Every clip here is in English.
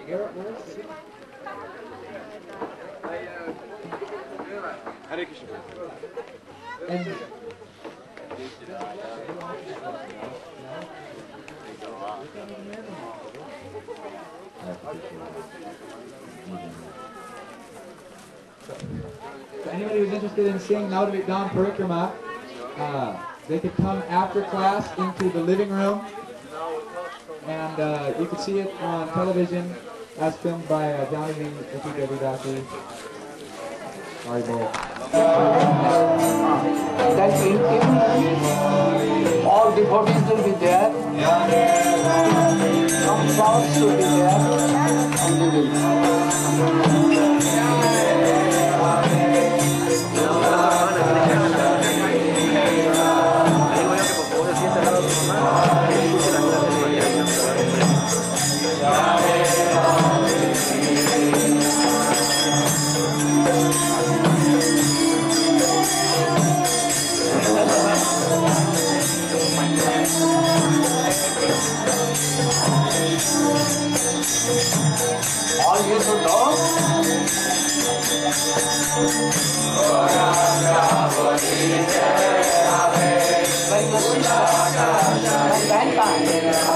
Hare Krishna. And so anybody who's interested in seeing Navadvip Dham Parikrama, they could come after class into the living room, and you can see it on television as filmed by Janani Devidasi. Sorry, boy. That evening, all devotees will be there. Some songs will be there, and we will. All you should know. Like the sister of mankind.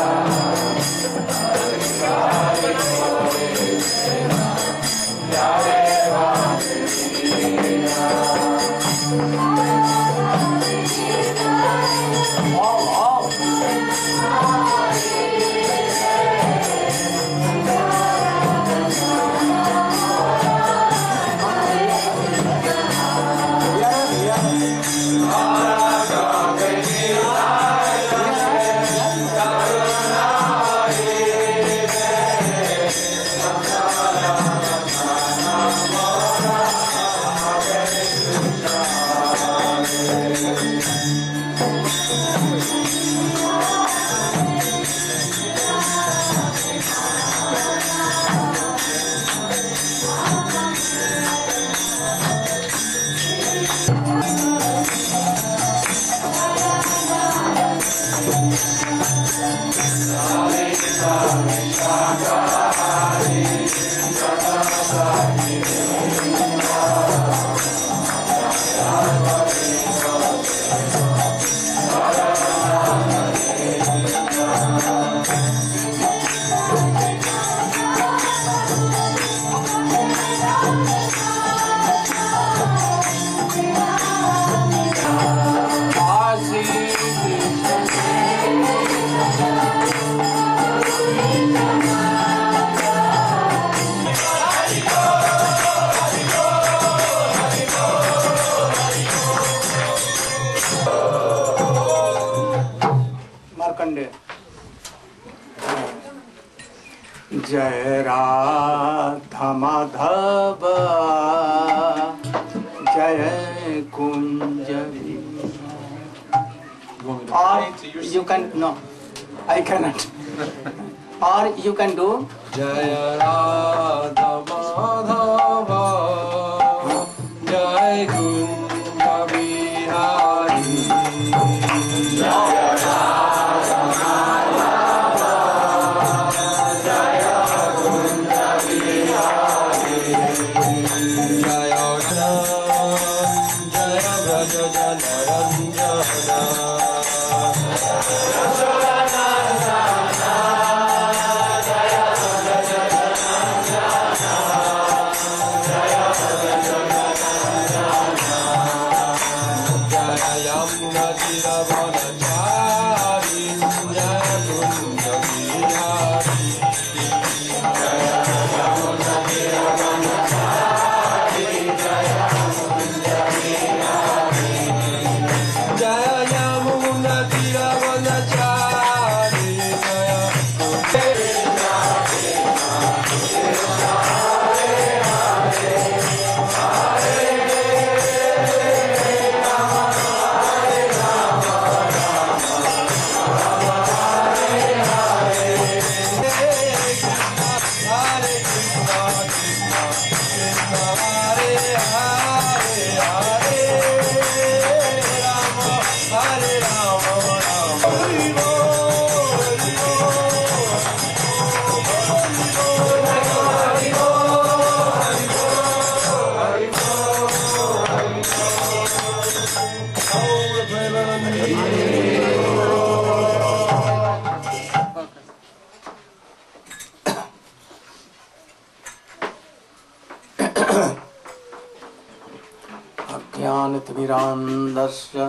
जय राधा माधव जय कुंज or you can no I cannot or you can do Jaya Radha Madhava Jai Kunja Bihari Jaya Radha Madhava Jaya Kunja Bihari Jaya Radha Jaya Braja Jana Ranjana अज्ञानतिमिरान्धस्य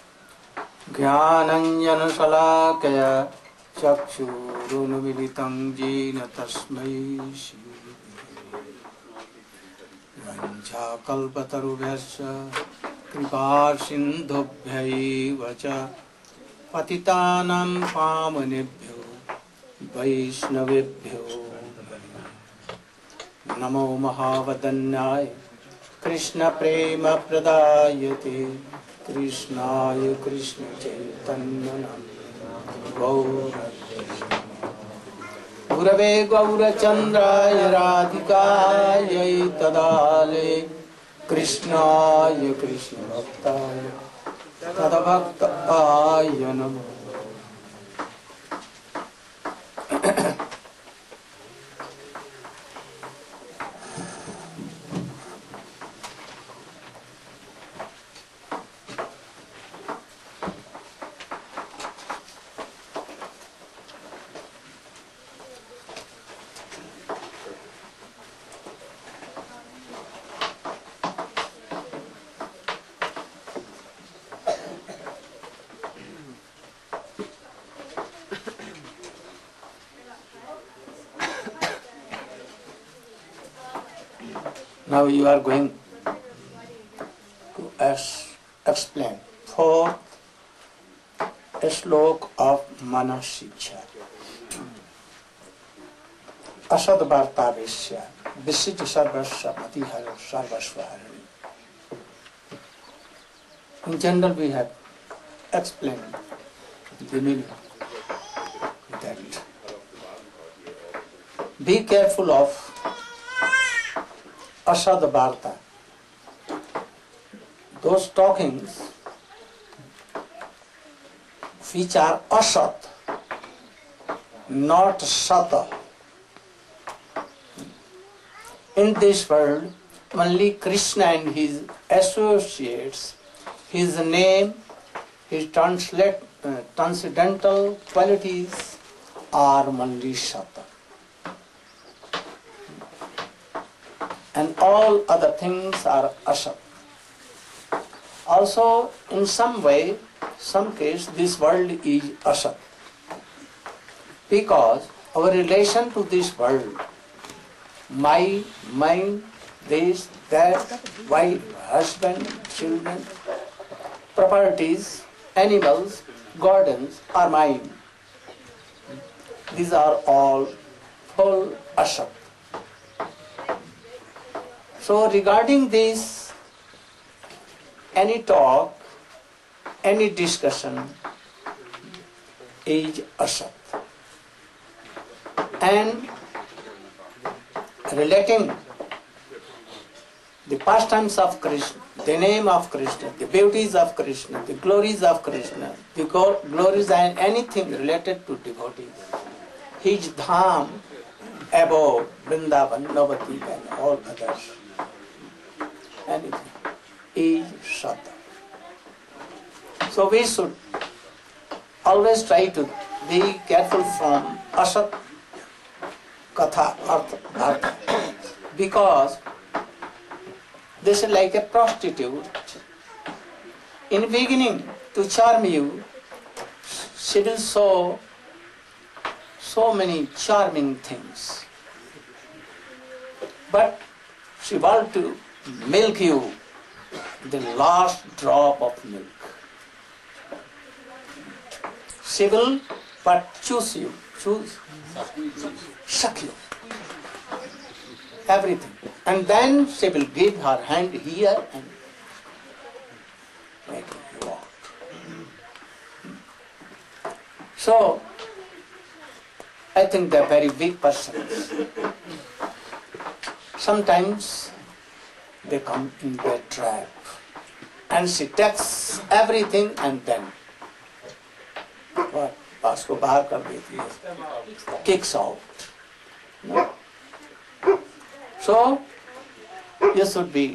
ज्ञानाञ्जनशलाकया चक्षुरुन्मीलितं येन तस्मै वञ्चाकल्पतरुभ्यश्च कृपासिन्धुभ्यैव च पतितानां पावनेभ्यो वैष्णवेभ्यो नमो महावदन्याय कृष्णप्रेमप्रदायते कृष्णाय कृष्णचैतन्यनामिने गुरवे गौरचन्द्राय राधिकायै तदालये कृष्णाय कृष्णभक्ताय तद्भक्ताय नमः। Now you are going to explain fourth slok of Manashiksha. Asad Bhartavesya Visiti Sarvasya Patihara Sarvasvaharani. In general we have explained the meaning that be careful of Asad Bharta, those talkings which are asat, not sata. In this world, only Krishna and his associates, his name, his transcendental qualities are only sata. And all other things are asat. Also, in some way, some case, this world is asat. Because our relation to this world, my, mine, this, that, wife, husband, children, properties, animals, gardens are mine. These are all full asat. So regarding this, any talk, any discussion is asat. And relating the pastimes of Krishna, the name of Krishna, the beauties of Krishna, the glories of Krishna, the glories and anything related to devotees, his dham above Vrindavan, Navadvip and all others, anything is Sata. So we should always try to be careful from Asat Katha, Artha, because this is like a prostitute. In beginning, to charm you, she will show so many charming things. But she wants to milk you, the last drop of milk. She will but suck you, everything. And then she will give her hand here and make you walk. So, I think they are very weak persons. Sometimes they come in their trap. And she takes everything and then what? Pasko bahar kar deti hai. Kicks out. No? So, you should be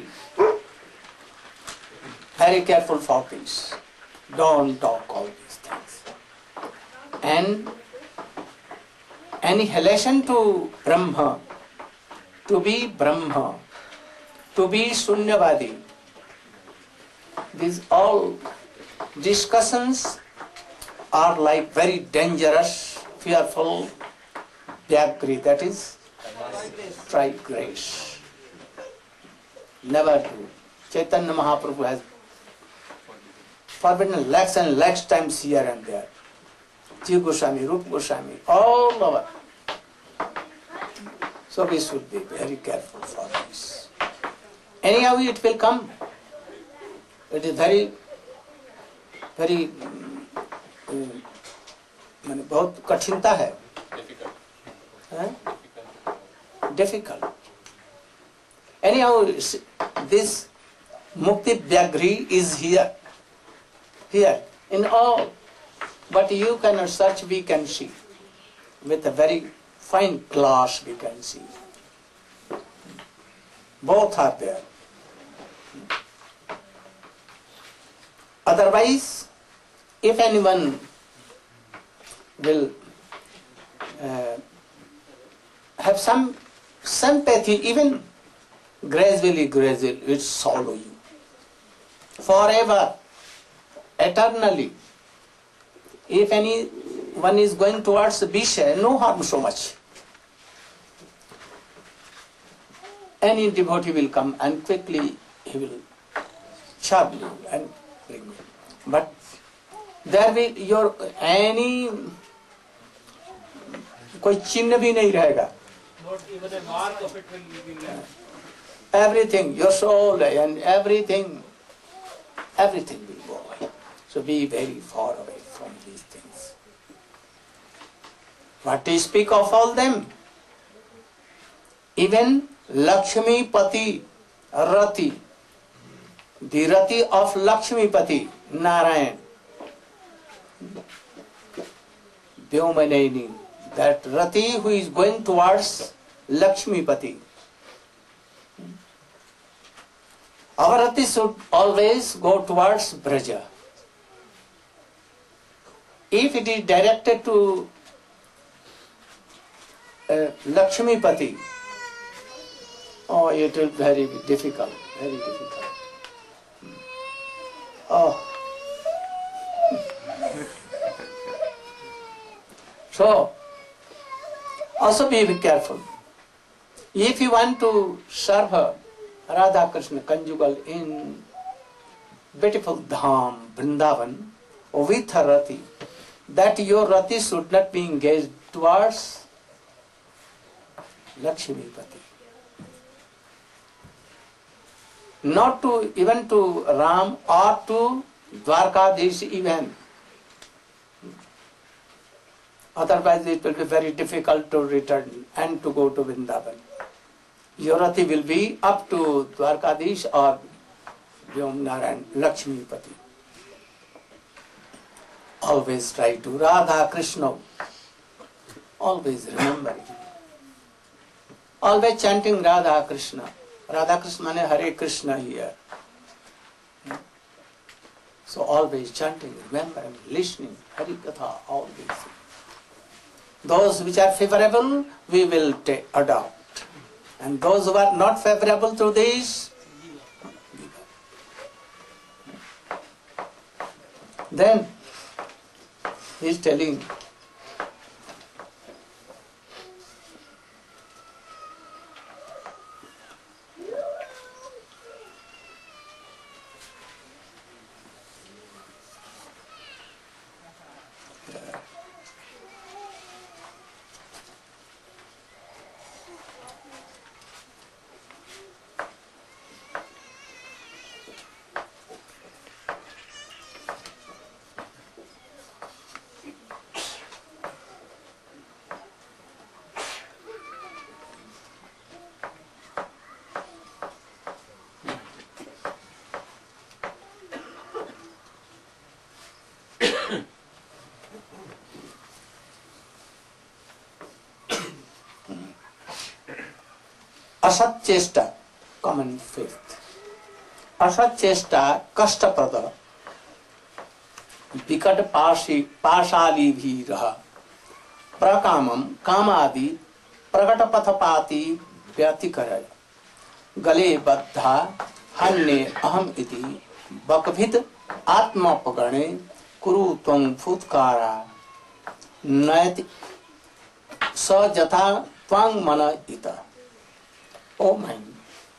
very careful for this. Don't talk all these things. And any relation to Brahma, to be Brahma, to be Sunyavadi. These all discussions are like very dangerous, fearful Vyagri, that is, try grace. Never do. Chaitanya Mahaprabhu has forbidden lakhs and lakhs times here and there. Jiva Goswami, Rupa Goswami, all over. So we should be very careful for this. Anyhow it will come. It is very, very बहुत कठिनता है, difficult. Anyhow, this Mukti Vyagri is here in all. But you cannot search, we can see. With a very fine glass we can see. Both are there. Otherwise, if anyone will have some sympathy, even gradually it follow you. Forever, eternally. If anyone is going towards Vishay, no harm so much. Any devotee will come and quickly he will chub you and bring you. But there will your any कोई चिन्ह भी नहीं रहेगा. Not even a mark of it will be left. Everything, your soul and everything will go away. So be very far away from these things. What to speak of all them? Even Lakshmi Pati Rati, the Rati of Lakshmi Pati, Narayan, Vyomanaini, that Rati who is going towards Lakshmi Pati. Our Rati should always go towards Braja. If it is directed to Lakshmi Pati, oh, it will be very difficult, very difficult. Oh. So, also be careful. If you want to serve her, Radha Krishna conjugal in beautiful Dham, Vrindavan, with her Rati, that your Rati should not be engaged towards Lakshmi Pati. Not to even to Ram or to Dwarkadish even. Otherwise it will be very difficult to return and to go to Vrindavan. Your Rati will be up to Dwarkadish or Vyomnaran, Lakshmi Pati. Always try to Radha Krishna. Always remembering. Always chanting Radha Krishna. Radha Krishna means Hare Krishna here. So always chanting, remembering, listening, Hari Katha, all these things. Those which are favorable, we will adopt. And those who are not favorable to this, then he is telling, असत चेष्टा, common fifth, असत चेष्टा कष्टप्रद, विकट पाशाली भी रहा, प्रकामम कामादि प्रकट पथपाती व्यतिकरण, गले बद्धा हन्ने अहम इति बकभित आत्मापगणे कुरु त्वं फुत्कारा नयति स जथा त्वां मन इत. Oh mind,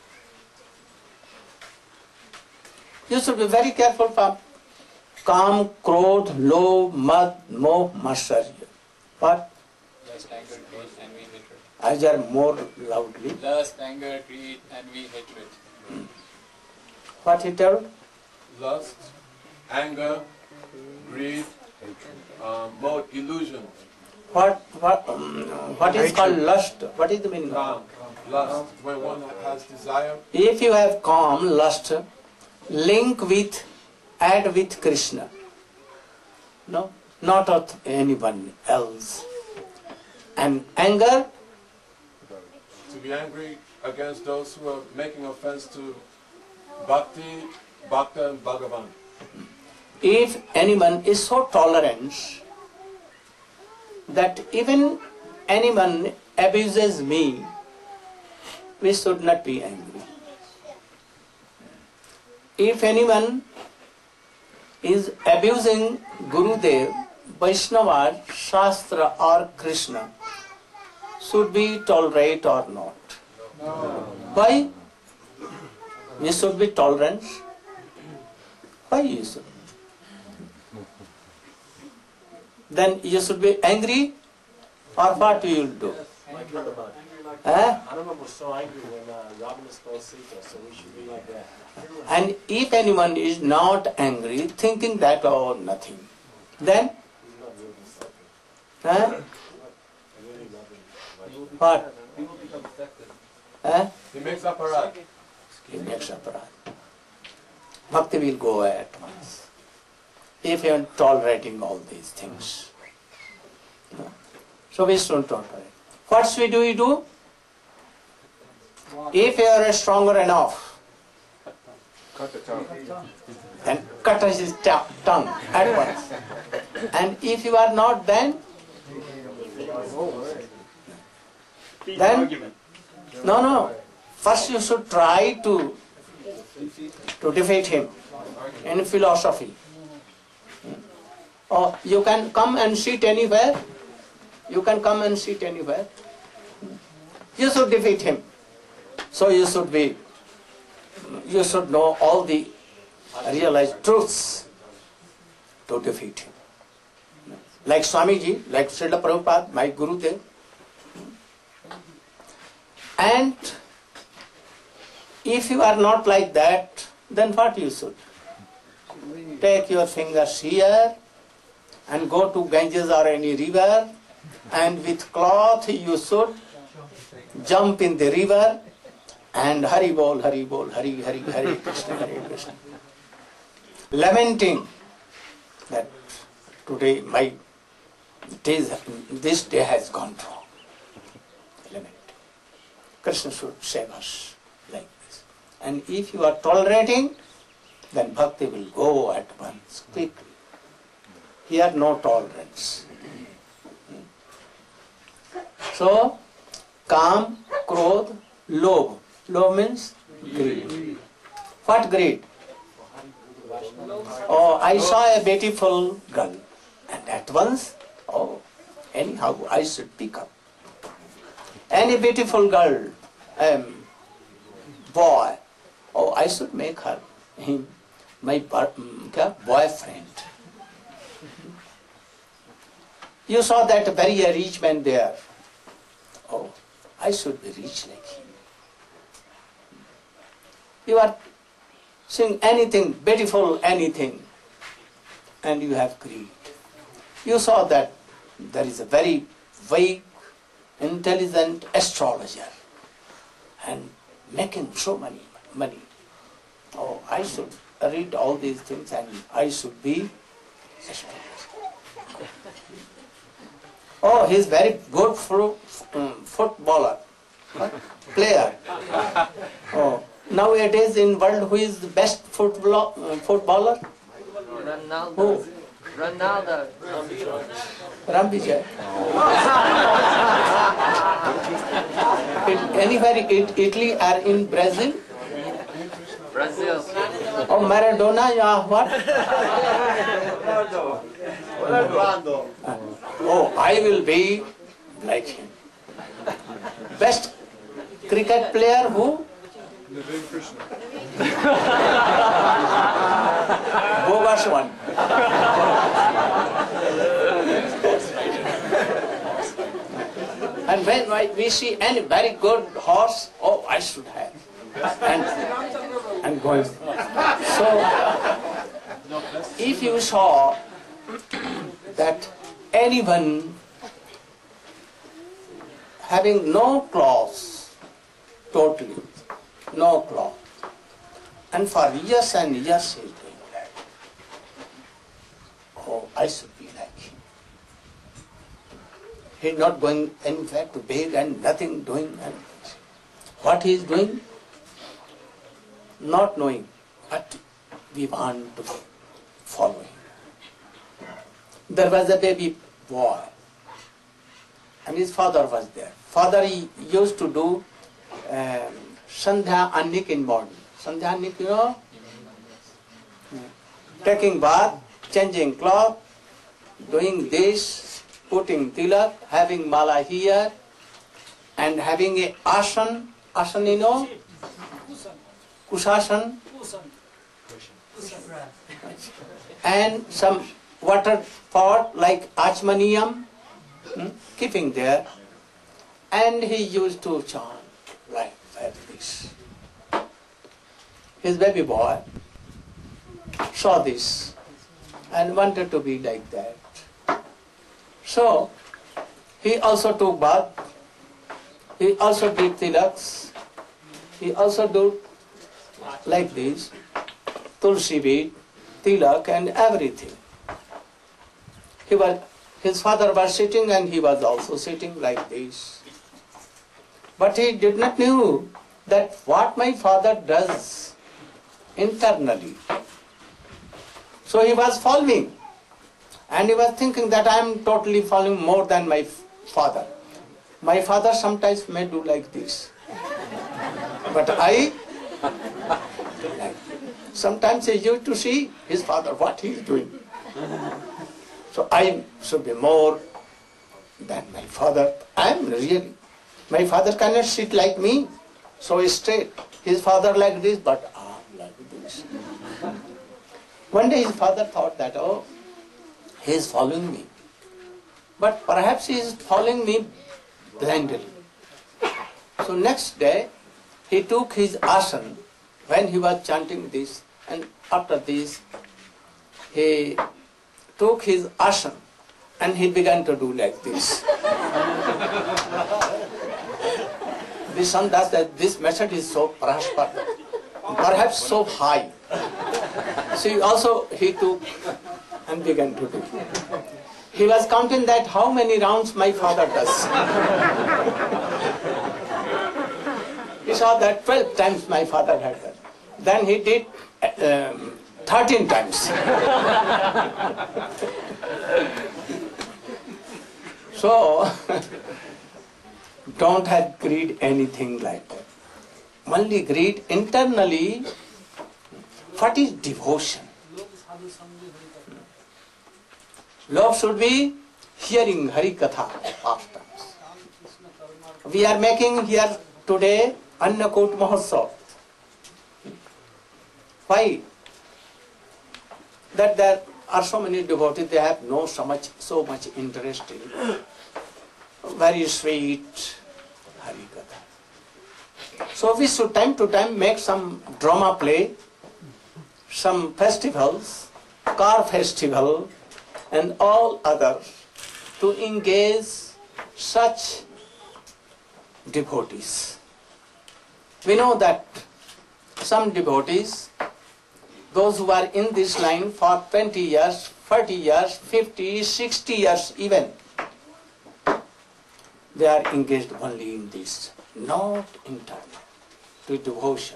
you should be very careful from काम, क्रोध, लोभ, मद, मोह, मात्सर्य. What? Lust, anger, greed, envy, hatred. As are more loudly. Lust, anger, greed, envy, hatred. What he told? Lust, anger, greed, mode, illusion. What is called lust? What is the meaning of it? Lust, when one has desire. If you have calm, lust, add with Krishna. No, not of anyone else. And anger, To be angry against those who are making offense to Bhakti, Bhakta and Bhagavan. if anyone is so tolerant that even anyone abuses me, we should not be angry. If anyone is abusing Gurudev, Vaishnava, Shastra or Krishna, should we tolerate or not? No. Why? We should be tolerant. Why you should? Then you should be angry, or what you will do? Hanuman was so angry when Ravana stole Sita, so we should be like that. And if anyone is not angry, thinking that, oh, nothing, then what? He makes aparat. He makes aparat. Bhakti will go at once. If you are tolerating all these things. So we shouldn't tolerate. What should we do? If you are stronger enough, then cut his tongue at once. And if you are not, then no. First you should try to defeat him in philosophy. Or you can come and sit anywhere. You can come and sit anywhere. You should defeat him. So you should know all the realized truths to defeat him. Like Swamiji, like Srila Prabhupada, my Gurudev. And if you are not like that, then what you should? Take your fingers here and go to Ganges or any river, and with cloth you should jump in the river and Hari Bol, Hari Bol, Hari Hari, Hari Krishna, Hari Krishna. Lamenting that today this day has gone wrong. Lament. Krishna should save us like this. And if you are tolerating, then bhakti will go at once, quickly. Here no tolerance. So, Kam, Krodh, Lobh. Lobh means greed. What greed? Oh, I saw a beautiful girl. And at once, oh, anyhow, I should pick up. Any beautiful girl, boy, oh, I should make him my boyfriend. You saw that very rich man there. Oh, I should be rich like him. You are seeing anything, beautiful anything, and you have greed. You saw that there is a very weak, intelligent astrologer and making so many money. Oh, I should read all these things and I should be astrologer. Oh, he is very good footballer, player. Oh, nowadays in world, who is the best footballer? Ronaldo. Who? Ronaldo. Ram Vijay. Anywhere in Italy or in Brazil? Brazil. Or Maradona, yeah, what? Oh, I will be like him. Best cricket player who? Bogus one. And when we see any very good horse, oh, I should have. And going. So, if you saw that anyone having no clothes, totally, no clothes, and for years and years he is doing that, oh, I should be like him. He is not going anywhere to beg and nothing doing. And what he is doing? Not knowing, but we want to follow him. There was a baby boy, and his father was there. Father he used to do Sandhya Annik in morning. Sandhya Annik, you know? Taking bath, changing cloth, doing this, putting tilak, having mala here, and having a asan. Asan, you know? Kusasan. And some water pot like Achmaniyam, keeping there. And he used to chant like this. His baby boy saw this and wanted to be like that. So, he also took bath, he also did tilaks, he also did like this, tulsi bead, tilak and everything. His father was sitting and he was also sitting like this. But he did not know that what my father does internally. So he was following. And he was thinking that I am totally following more than my father. My father sometimes may do like this. But I, sometimes he used to see his father, what he is doing. So I should be more than my father. I am really. My father cannot sit like me, so straight. His father like this, but like this. One day his father thought that, oh, he is following me. But perhaps he is following me blindly. So next day, he took his asan when he was chanting this, and after this, he took his asan and he began to do like this. The son does that this method is so prosper, perhaps so high. So also he took and began to do. He was counting that how many rounds my father does. He saw that 12 times my father had done. Then he did 13 times. So, don't have greed anything like that. Only greed internally. What is devotion? Love should be hearing Hari Katha pastimes. We are making here today Annakut Mahotsav. Why? That there are so many devotees, they have so much interest in very sweet Hari Katha. So we should time to time make some drama play, some festivals, car festival, and all others to engage such devotees. We know that some devotees, those who are in this line for 20 years, 40 years, 50, 60 years even, they are engaged only in this, not internal, to devotion.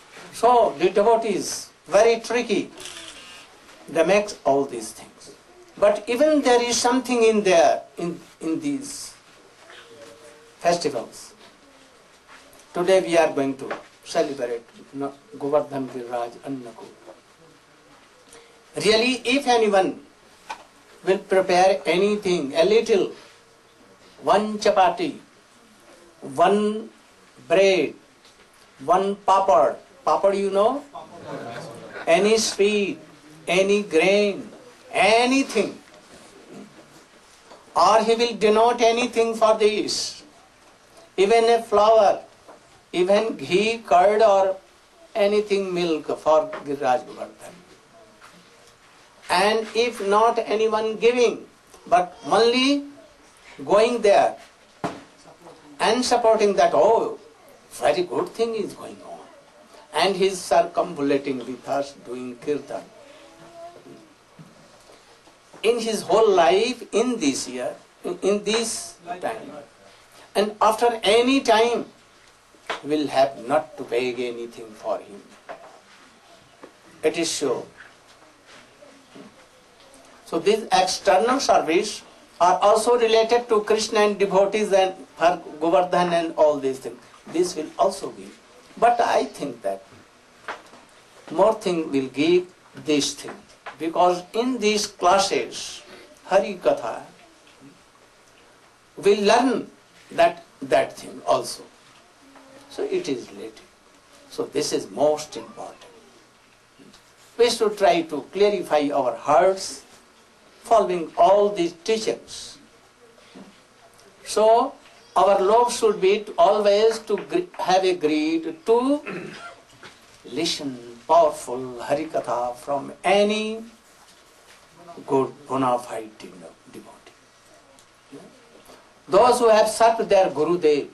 So the devotees, very tricky. They make all these things. But even there is something in there, in these festivals. Today we are going to celebrate Govardhan Giraj Annakut. Really, if anyone will prepare anything, a little, one chapati, one bread, one papad, you know, any sweet, any grain, anything, or he will denote anything for this, even a flour, even ghee, curd, or anything, milk for Giraj Govardhan. And if not anyone giving, but only going there and supporting that, oh, very good thing is going on. And he is circumambulating with us, doing kirtan. In his whole life, in this year, in this time, and after any time, will have not to beg anything for him. It is sure. So these external service are also related to Krishna and devotees and for Govardhan and all these things. This will also give. But I think that more thing will give this thing. Because in these classes, Hari Katha, we learn that thing also. So it is related. So this is most important. We should try to clarify our hearts following all these teachings. So our love should be always to have a greed to listen powerful Hari Katha from any good bona fide devotee. Those who have served their Gurudev,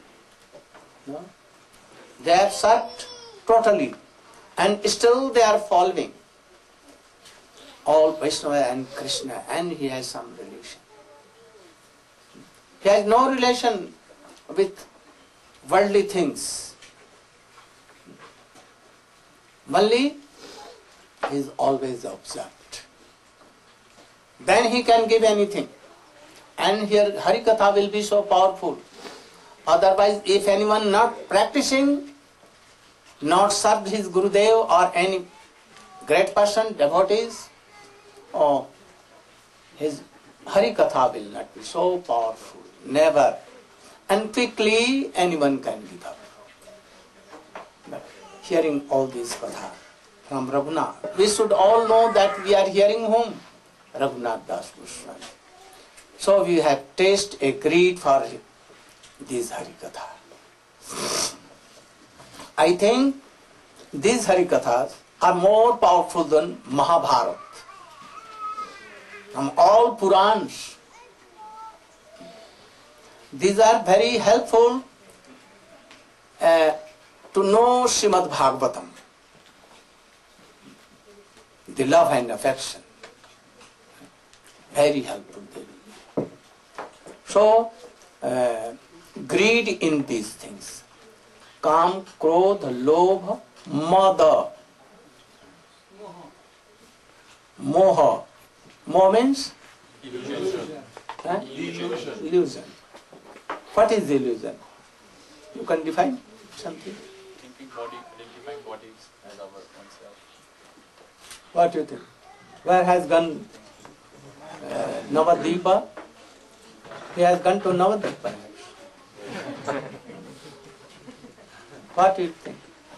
they have served totally and still they are following all Vaishnava and Krishna, and he has some relation. He has no relation with worldly things. Only he is always observed. Then he can give anything. And here Hari Katha will be so powerful. Otherwise, if anyone not practicing, not served his Gurudev or any great person, devotees, oh, his Hari Katha will not be so powerful. Never. And quickly anyone can give up. But hearing all this Katha from Raghunath, we should all know that we are hearing whom? Raghunath Das Goswami. So we have tasted a greed for this Hari Katha. I think these Hari Kathas are more powerful than Mahabharata. From all Purans, these are very helpful to know Srimad Bhagavatam, the love and affection. Very helpful. So, greed in these things. Kam, Krodha, Lobha, Mada, Moha. Moha means? Illusion. Huh? Illusion. Illusion. What is illusion? You can define something? Thinking body, identifying bodies as our own self. What do you think? Where has gone Navadvipa? He has gone to Navadvip perhaps. What do you think?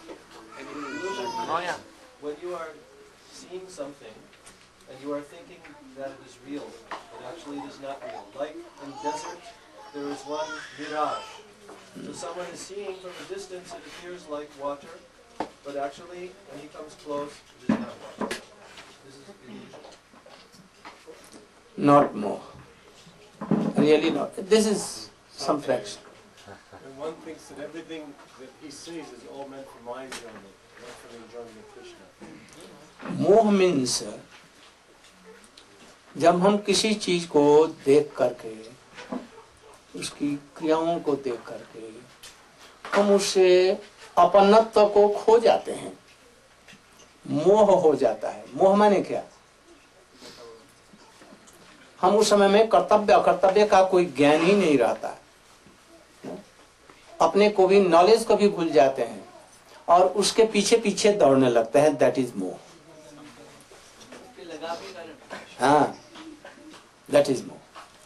Oh yeah. When you are seeing something and you are thinking that it is real, but actually it is not real. Like in desert, there is one mirage. So someone is seeing from a distance, it appears like water, but actually when he comes close, it is not water. This is illusion. Not more. Really not. This is some fraction. And one thinks that everything that he sees is all meant for my enjoyment, not for the enjoyment of Krishna. मोह means जब हम किसी चीज को देख करके, उसकी क्रियाओं को देख करके हम उससे अपनत्व को खो जाते हैं, मोह हो जाता है. मोह माने क्या? हम उस समय में कर्तव्य अकर्तव्य का कोई ज्ञान ही नहीं रहता, अपने को भी, नॉलेज को भी भूल जाते हैं और उसके पीछे पीछे दौड़ने लगते हैं. दैट इज मोह. हाँ, दैट इज मोह.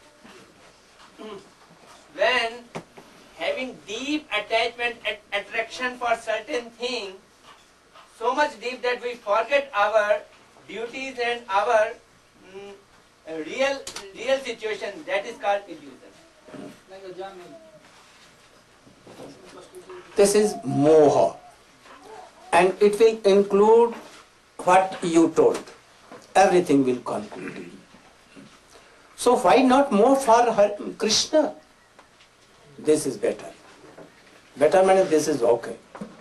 When having deep attachment and attraction for certain thing, so much deep that we forget our duties and our real situation, that is called illusion. This is moha, and it will include what you told. Everything will conclude. So why not more for Krishna? This is better. Better means this is okay.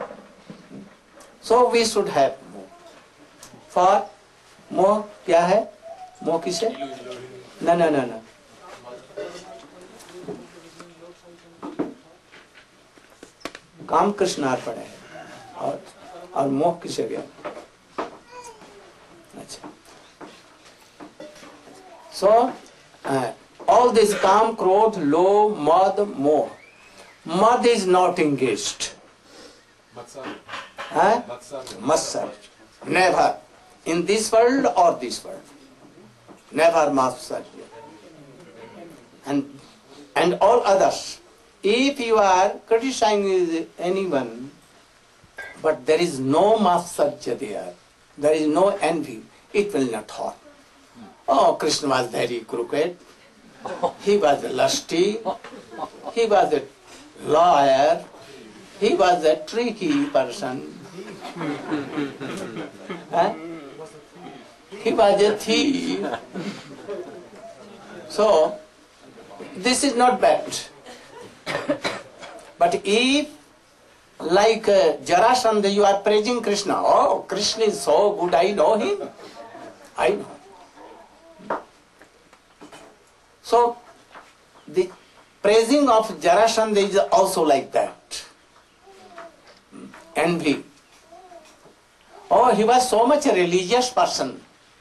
So we should have more. For more क्या है? मोह किसे? No. काम कृष्ण अर्पण है और मोह किसे गया? अच्छा. So all this काम, क्रोध, लोभ, मद, मोह. Mad is not engaged. Matsarya. Never. In this world or this world. Never Matsarya. And all others. If you are criticizing anyone, but there is no Matsarya there is no envy, it will not harm. Oh, Krishna was very crooked. He was lusty. He was a lawyer. He was a tricky person. He was a thief. So, this is not bad. But if, like Jarasandha, you are praising Krishna, oh, Krishna is so good, I know him. I know. So, the praising of Jarasandha is also like that. Envy. Oh, he was so much a religious person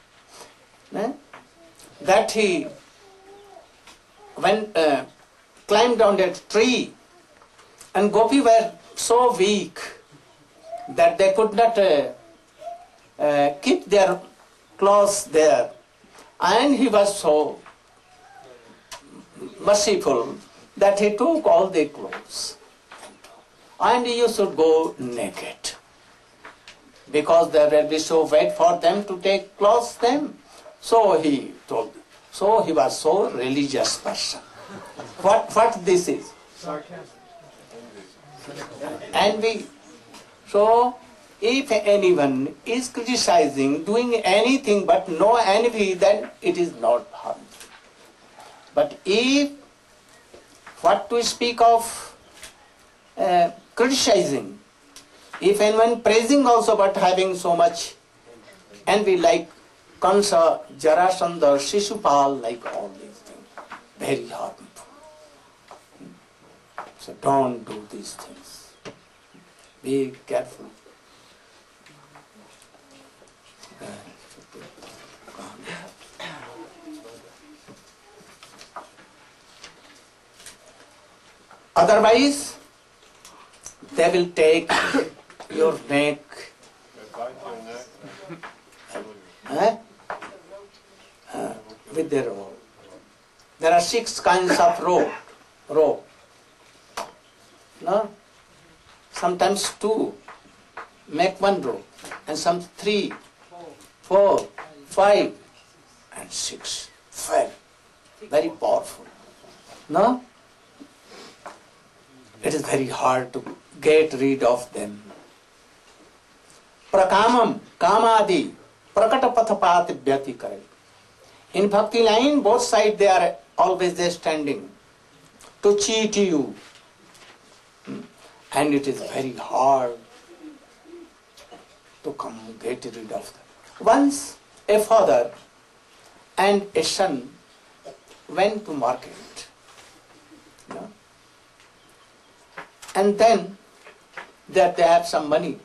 that he climbed down that tree, and Gopi were so weak that they could not keep their clothes there, and he was so merciful that he took all their clothes, and you should go naked because there will be so wait for them to take clothes them. So he told. So he was so religious person. What this is? Envy. So if anyone is criticizing, doing anything but no envy, then it is not harmful. But if what to speak of criticizing, if anyone praising also but having so much envy, like Kansa, Jarasandha, Shishupal, like all these things, very harmful. So don't do these things. Be careful. Otherwise, they will take your neck. With their rope. There are 6 kinds of rope. No? Sometimes 2 make 1 rope, and some 3, 4, 5, and 6. Very powerful. No? It is very hard to get rid of them. Prakamam, kamadi, prakata pathapat vyati kare. In bhakti line, both sides they are always there standing to cheat you. And it is very hard to get rid of them. Once a father and a son went to market. And then they have some money.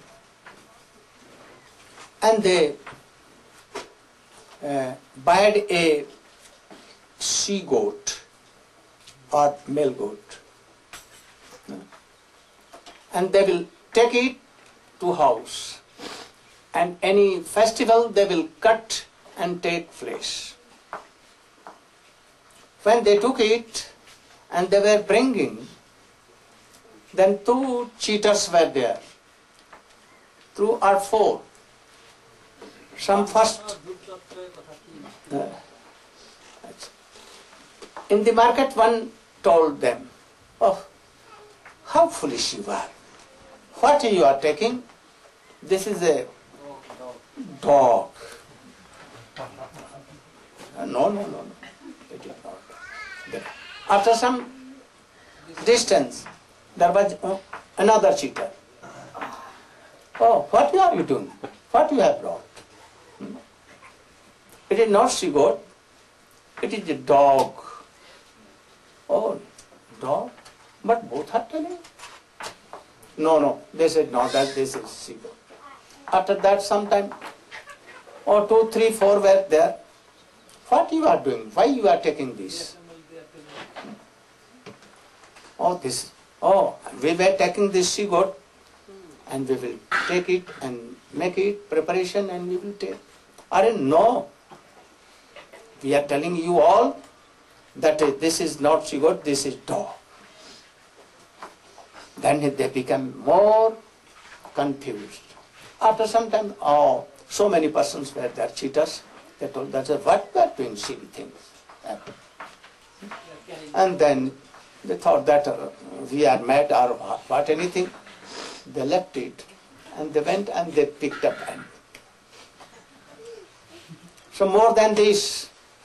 And they bought a she goat or male goat. And they will take it to house. And any festival they will cut and take flesh. When they took it and they were bringing, then 2 cheaters were there. 2 or 4. Some first. In the market, one told them, "Oh, how foolish you are. What you are taking? This is a dog." No. It is not. After some distance, there was another cheater. "Oh, what are you doing? What you have brought? It is not she goat. It is a dog." "Oh, dog? But both are telling." No. They said, "No, that this is she goat." After that, sometime, 2, 3, 4 were there. "What you are doing? Why you are taking this?" "Oh, we were taking this she goat, and we will take it and make it preparation and we will take." "Are no. We are telling you all that this is not she goat, this is dog." Then they become more confused. After some time, so many persons were there, cheaters. They told that, "What we are doing silly things?" And then they thought that we are mad or what anything. They left it and they went and they picked up. And so more than this.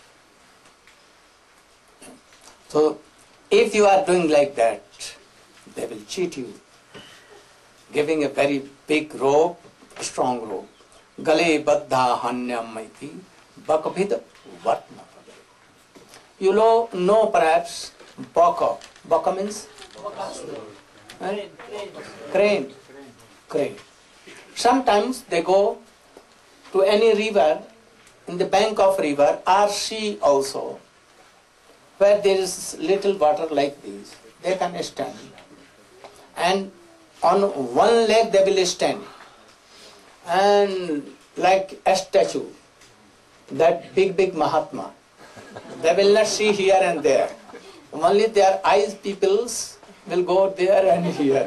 So if you are doing like that, they will cheat you, giving a very big rope, strong rope. Gale baddha hanyamaiti bakabhid vatna. You know perhaps baka. Baka means? Crane. Sometimes they go to any river, in the bank of river or sea also, where there is little water like this. They can stand. And on one leg they will stand. And like a statue, that big Mahatma, they will not see here and there. Only their eyes peoples will go there and here.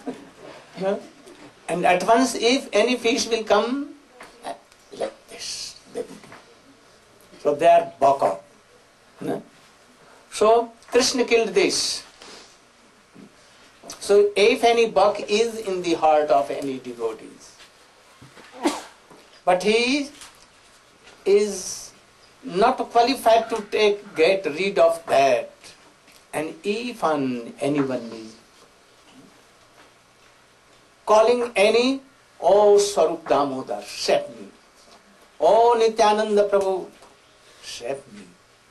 And at once if any fish will come, like this, they will do. So they are baka. So Krishna killed this. So if any buck is in the heart of any devotees, but he is not qualified to get rid of that, and if anyone is calling any, "Oh Swarup Damodar, save me. Oh Nityananda Prabhu, save me.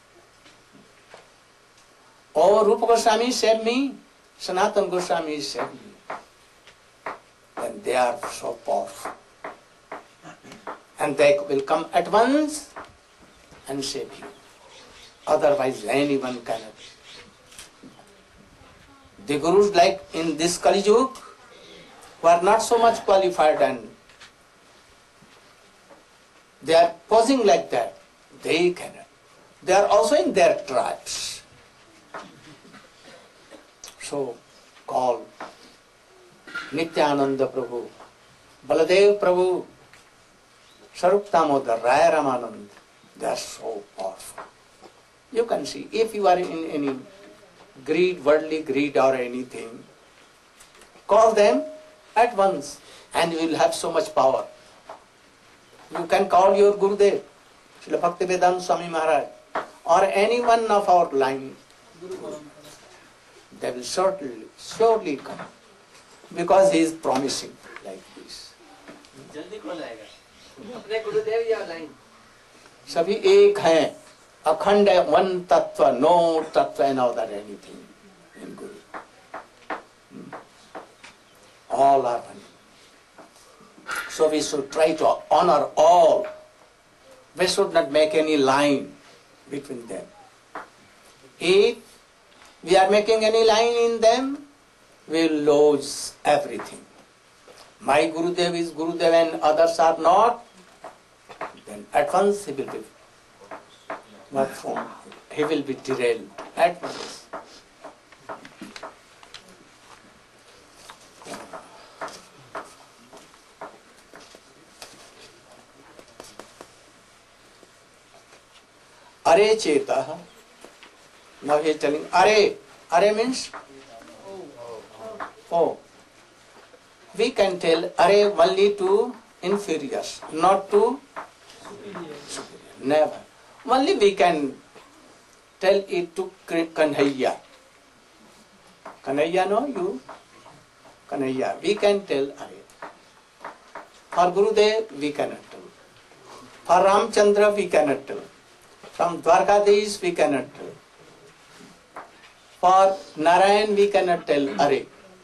Oh Rupa Goswami, save me. Sanatana Goswami, save me." Then they are so powerful. And they will come at once and save you. Otherwise anyone cannot. The gurus like in this Kali Yuga who are not so much qualified and they are posing like that. They cannot. They are also in their tribes. So call Nityananda Prabhu, Baladev Prabhu, Swarup Damodar, Raya Ramanand. They are so powerful. You can see, if you are in any greed, worldly greed or anything, call them at once and you will have so much power. You can call your Gurudev, Srila Bhaktivedanta Swami Maharaj, or any one of our line. They will surely come, because he is promising like this. जल्दी कौन आएगा? अपने गुरुदेव या line? सभी एक हैं, अखंड है, one tattva, no tattva and other anything in Guru. All are one. So we should try to honor all. We should not make any line between them. If we are making any line in them, we will lose everything. My Gurudev is Gurudev and others are not, then at once he will be he will be derailed at once. Are Cheta. Now he is telling Are. Are means oh. We can tell Are only to inferiors, not to superior. Never. Only we can tell it to Kanhaiya. Kanhaiya, no, you? Kanhaiya. We can tell Are. For Gurudev, we cannot tell. For Ramchandra, we cannot tell. From Dwarkadish, we cannot tell. For Narayan, we cannot tell Are.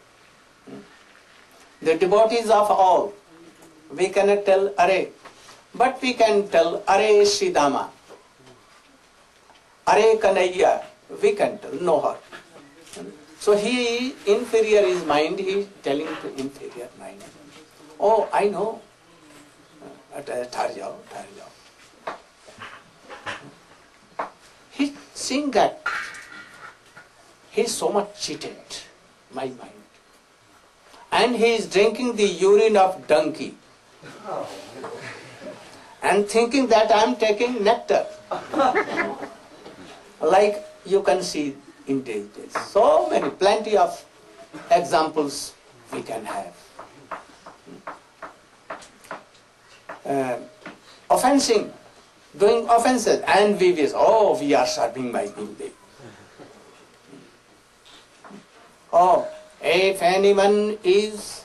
The devotees of all, we cannot tell Are. But we can tell Are Sridama. Are Kanhaiya, we can tell, know her. So he, inferior is mind, he is telling to inferior mind. Oh, I know. Thar jao. He's seeing that he's so much cheated, my mind. And he is drinking the urine of donkey. And thinking that I am taking nectar. Like you can see in these days. So many, plenty of examples we can have. Offensing, doing offenses, and we are serving my Gurudev. Oh, if anyone is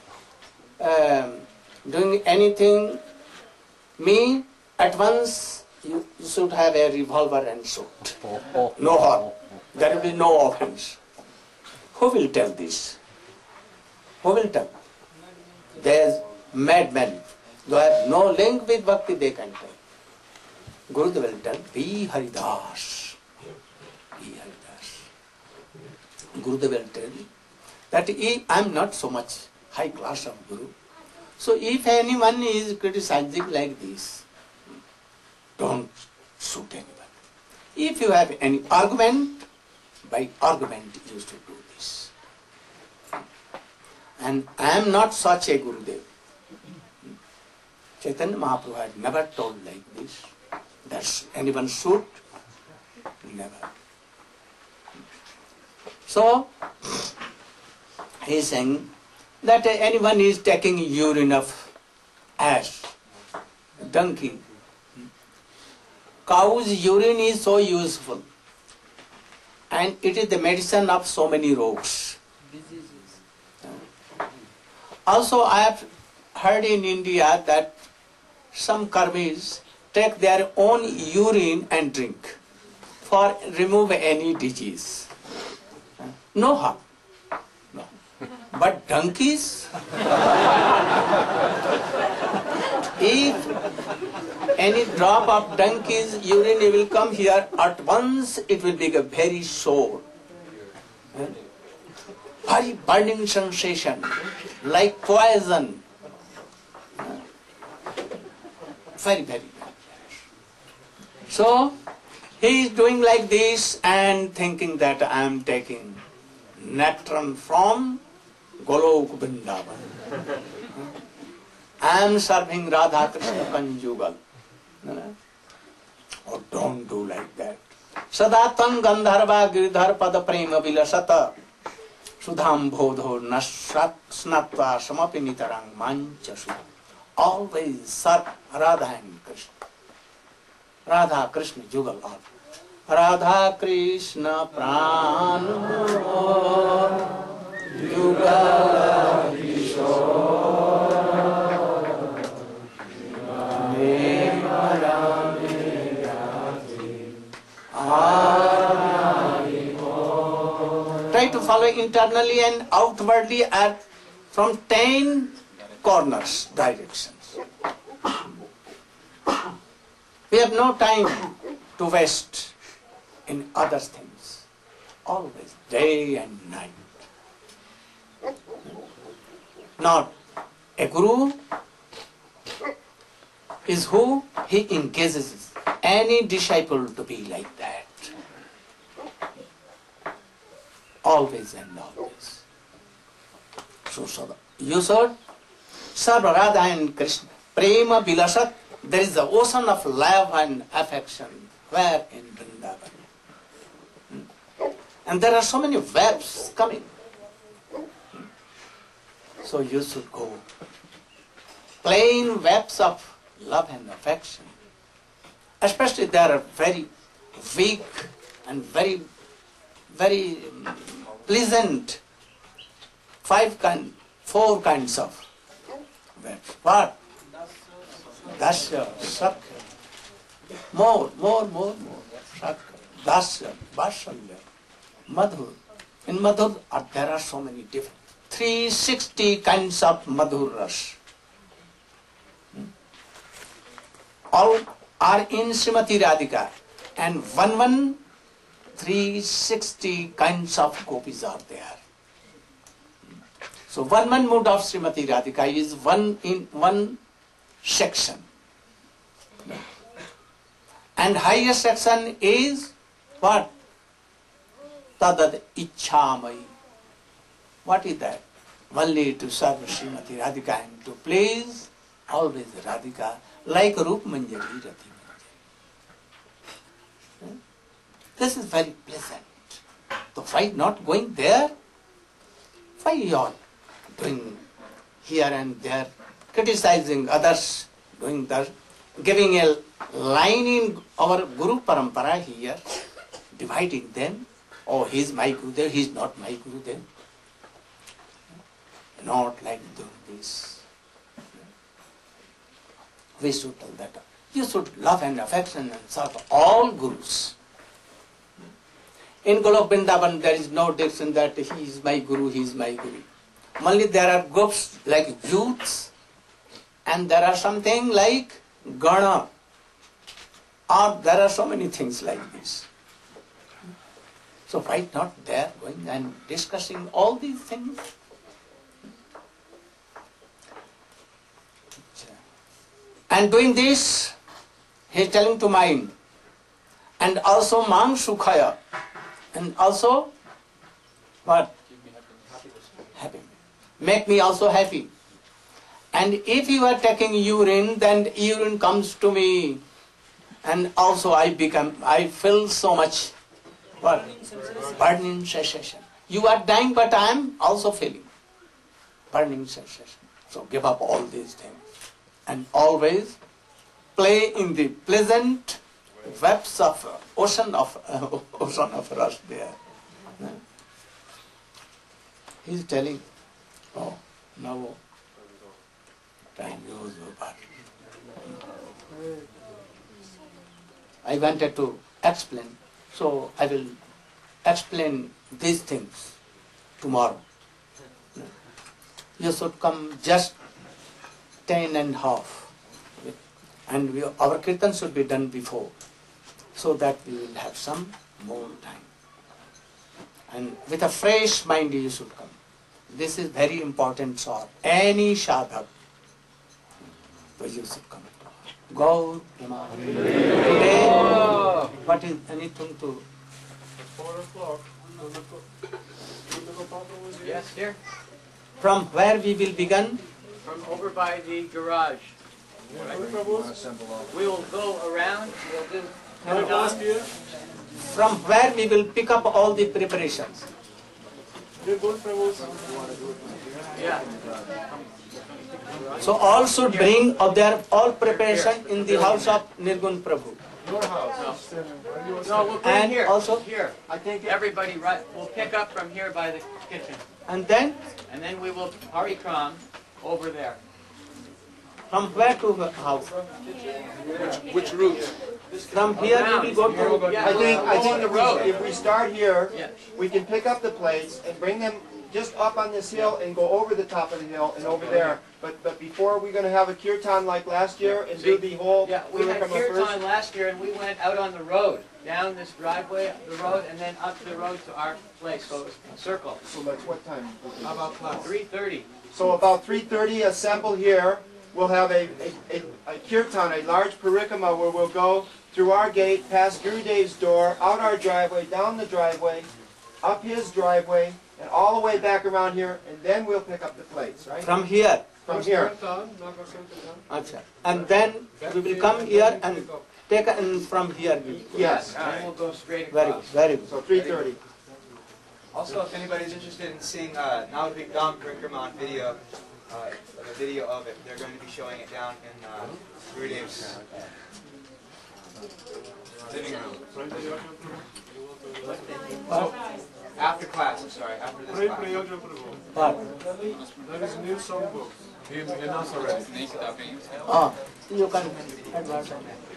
doing anything, me, at once you should have a revolver and shoot. No harm. There will be no offense. Who will tell this? Who will tell? There's madmen. Who have no link with bhakti, they can tell. Gurudev will tell, be Haridas. Be Haridas. Gurudev will tell that I am not so much high class of Guru. So if anyone is criticizing like this, don't shoot anyone. If you have any argument, by argument you should do this. And I am not such a Gurudev. Chaitanya Mahaprabhu had never told like this. That anyone should? Never. So, he is saying that anyone is taking urine of ass, donkey. Cow's urine is so useful. And it is the medicine of so many rogues. Also, I have heard in India that some karmis take their own urine and drink for remove any disease. No harm. No. But donkeys, if any drop of donkey's urine will come here, at once it will be a very sore. Very burning sensation, like poison. Very, very. So, he is doing like this and thinking that I am taking nectar from Golok Vrindavan. I am serving Radha Krishna conjugal. Oh, don't do like that. Sadatang Gandharva Giridhar Pada Prema Vilasata Sudham Bodho Snatva Samapinitarang Manchasu. Always serve Radha and Krishna. Radha Krishna Jugal. Radha Krishna Prana Jugal Kishore Try to follow internally and outwardly at from 10 corners, directions. We have no time to waste in other things. always, day and night. Not a guru is who he engages any disciple to be like that. Always and always. So you should serve Radha and Krishna. Prema Vilasat, there is the ocean of love and affection. Where? In Vrindavan. And there are so many webs coming. So you should go. Plain webs of love and affection. Especially there are very weak and very pleasant four kinds of webs. What? Dasya, Sakya. More. Sakya, Dasya, Vasalya, Madhur. In Madhur there are so many different. 360 kinds of Madhur Ras. All are in Srimati Radhika. And 360 kinds of gopis are there. So one mood of Srimati Radhika is one section. And highest section is what? Tadad Ichamai. What is that? Only to serve Srimati Radhika and to please always Radhika like Rup Manjari Rati Manjari. This is very pleasant. So why not going there? Why you all doing here and there, criticizing others, doing that, giving a line in our Guru Parampara here, dividing them. Oh, he is my Gurudev, he is not my Gurudev. Not like doing this. We should tell that. You should love and affection and serve all Gurus. In Golok Vrindavan there is no diction that he is my Guru, he is my Guru. Only there are groups like youths and there are something like Gana. Or there are so many things like this. So why not there going and discussing all these things? And doing this, he is telling to mind. And also Mang Sukhaya. And also, what? Happy. Make me also happy. And if you are taking urine, then urine comes to me. And also I feel so much, what? Burning sensation. You are dying, but I am also feeling burning sensation. So give up all these things. And always play in the pleasant webs of ocean of rust there. He is telling, oh, now time goes over. I wanted to explain, so I will explain these things tomorrow. You should come just 10:30, and our kirtan should be done before, so that we will have some more time. And with a fresh mind you should come. This is very important for any sadhak. So you should come. Gaur Prema. Today, what is anything to? 4 o'clock. Yes, here. From where we will begin? From over by the garage. We will go around. We'll do. From where we will pick up all the preparations? Yeah. So all should bring their all preparation in the house of Nirgun Prabhu. No, we'll bring And here. also- here. I think everybody will pick up from here by the kitchen, And then and then we will harikram over there. from where to the house? Which route? From here we will go to. Yeah, I think along the road. if we start here, Yeah. we can pick up the plates and bring them just up on this hill and go over the top of the hill and over there. But before we're going to have a kirtan like last year and do the whole Yeah, we had Parikrama kirtan first. last year, and we went out on the road, down this driveway, the road, and then up the road to our place. So it was a circle. So that's what time? How about class? 3:30. So about 3:30, assemble here. We'll have a kirtan, a large parikrama where we'll go through our gate, past Gurudev's door, out our driveway, down the driveway, up his driveway, and all the way back around here, and then we'll pick up the plates, right? From here. From here. Achha. And then we will come here and take and from here. Yes. And we'll go straight Very across. good, very good. So 3:30. Also, if anybody's interested in seeing Navadvip Dham Parikrama on video, the video of it, they're going to be showing it down in Gurudev's living room. After class, I'm sorry, after this class. There is a new songbook. He announced already. You can advance.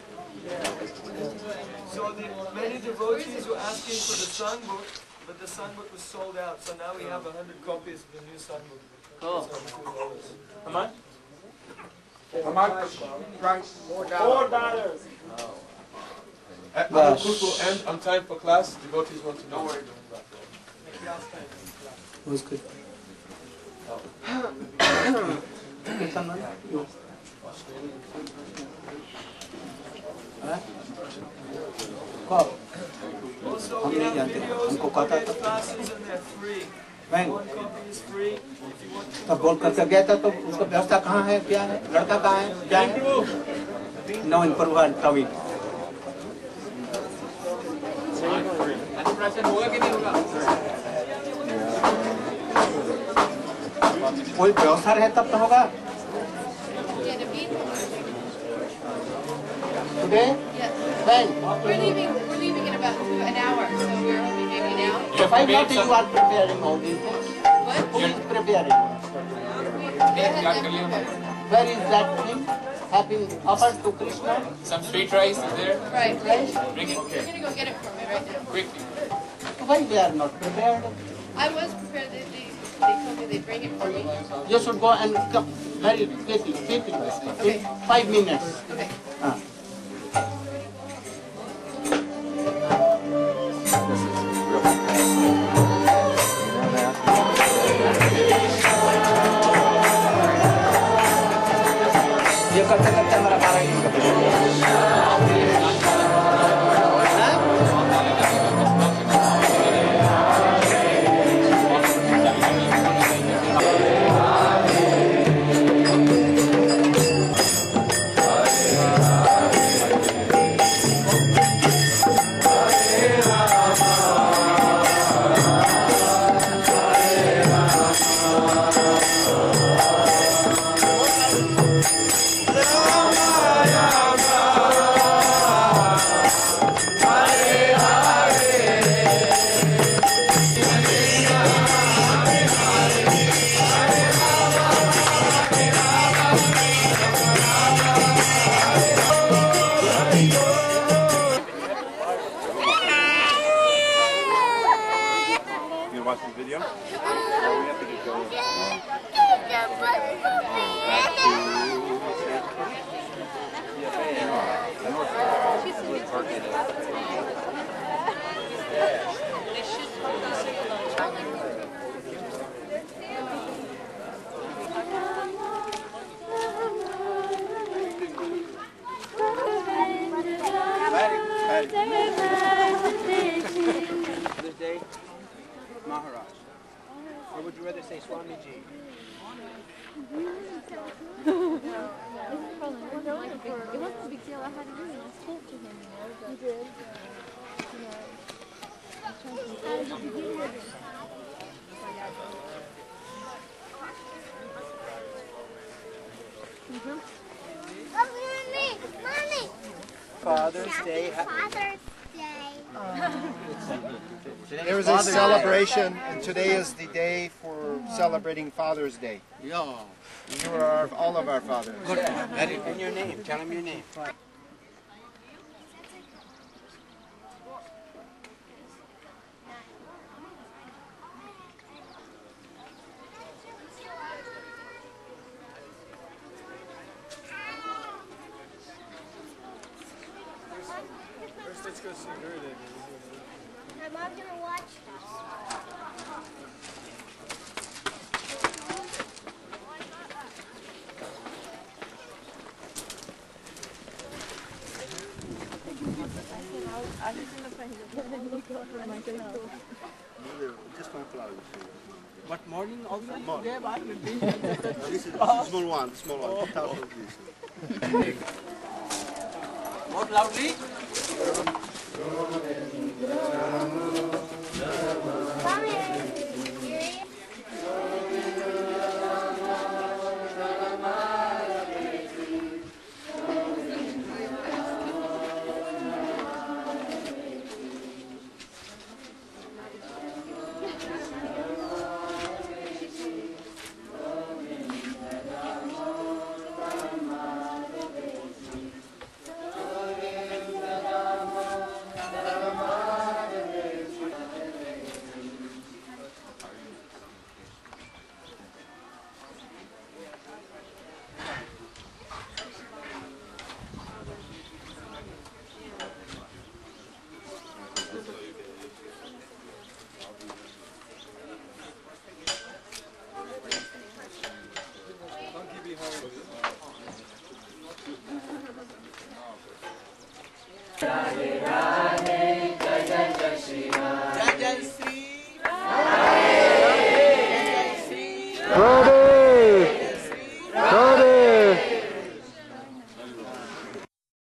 So many devotees were asking for the songbook, but the songbook was sold out. So now we have 100 copies of the new songbook. Oh. How much? How much? Price? $4. Our course will end on time for class. Devotees want to know. Who's good? Also, we have videos of the classes and they're free. When? One copy is free. If you want to तब बोल करके गया था तो उसका व्यवस्था कहाँ है क्या है लड़का कहाँ है क्या है नो इम्प्रूव तभी होगा कि नहीं होगा? कोई व्यवस्था रहे तब तो होगा today Yes. when We're leaving in about an hour, so we're hoping maybe now. if I not you are preparing all these things What? who is preparing where is that thing have been offered to Krishna Some sweet rice is there? Right. right Bring it. You're gonna go get it for me right now. Quickly. why they are not prepared I was prepared. They told me they'd bring it for me. you should go and come very quickly Okay. 5 minutes Okay. ये करते करते हमारा 12 दिन का This day, Maharaj. Or would you rather say Swamiji? It wasn't a big deal. I had to really talk to him, but you did. I was trying to how did you get here? Mommy! Father's Day. Father's Day. There was a celebration, and today is the day for celebrating Father's Day. Yeah. You are all of our fathers. Good. And your name. Tell him your name. I'm not gonna watch Just one flower. But morning also Morning. you gave us with This is small one, 2,000 rupees. More loudly.